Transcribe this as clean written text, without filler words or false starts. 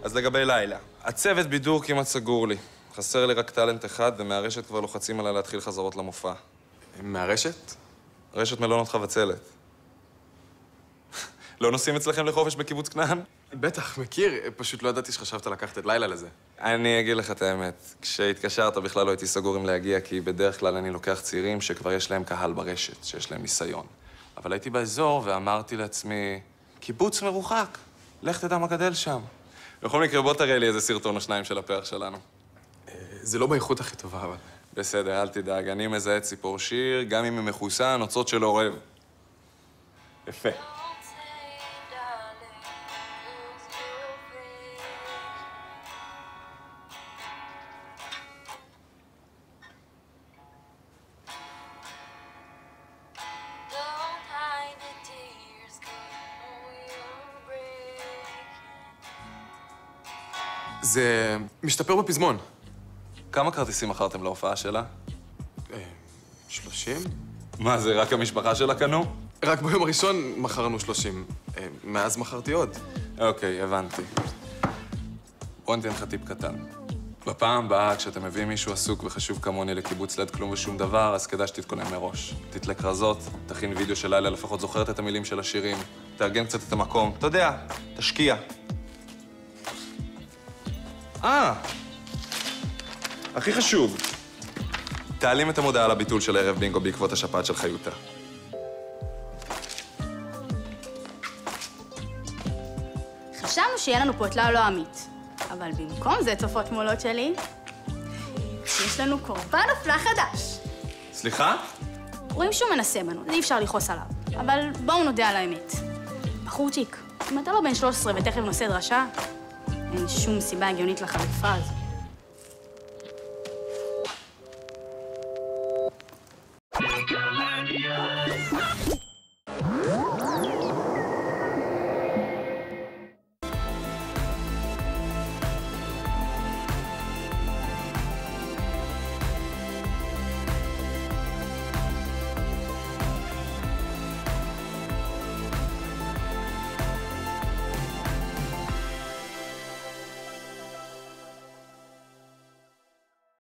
אז לגבי לילה, הצוות בידור כמעט סגור לי. חסר לי רק טלנט אחד, ומהרשת כבר לוחצים עליי להתחיל חזרות למופע. מהרשת? רשת מלונות חבצלת. לא נוסעים אצלכם לחופש בקיבוץ כנען? בטח, מכיר. פשוט לא ידעתי שחשבת לקחת את לילה לזה. אני אגיד לך את האמת. כשהתקשרת בכלל לא הייתי סגור אם להגיע, כי בדרך כלל אני לוקח צעירים שכבר יש להם קהל ברשת, שיש להם ניסיון. אבל הייתי באזור ואמרתי לעצמי, קיבוץ מרוחק, לך תדע מה גדל שם. בכל מקרה, בוא תראה לי איזה סרטון או שניים של הפרח שלנו. זה לא באיכות הכי טובה, אבל... בסדר, אל תדאג, אני מזהה ציפור שיר, גם אם היא מחוסה, נוצות של עורב. יפה. זה משתפר בפזמון. כמה כרטיסים מכרתם להופעה שלה? 30? מה, זה רק המשפחה שלה קנו? רק ביום הראשון מכרנו 30. מאז מכרתי עוד. אוקיי, הבנתי. בוא ניתן לך טיפ קטן. בפעם הבאה, כשאתה מביא מישהו עסוק וחשוב כמוני לקיבוץ ליד כלום ושום דבר, אז כדאי שתתכונן מראש. תתלה כרזות, תכין וידאו של לילה, לפחות זוכרת את המילים של השירים, תארגן קצת את המקום, אתה יודע, תשקיע. הכי חשוב, תעלים את המודעה לביטול של ערב בינגו בעקבות השפעת של חיותה. חשבנו שיהיה לנו פה את לא עמית, אבל במקום זה, צופות מולות שלי, יש לנו קורבן אופנה חדש. סליחה? רואים שהוא מנסה בנו, אי אפשר לכעוס עליו, אבל בואו נודה על האמת. בחורצ'יק, אם אתה לא בן 13 ותכף נושא דרשה, אין שום סיבה הגיונית לחליפה הזו.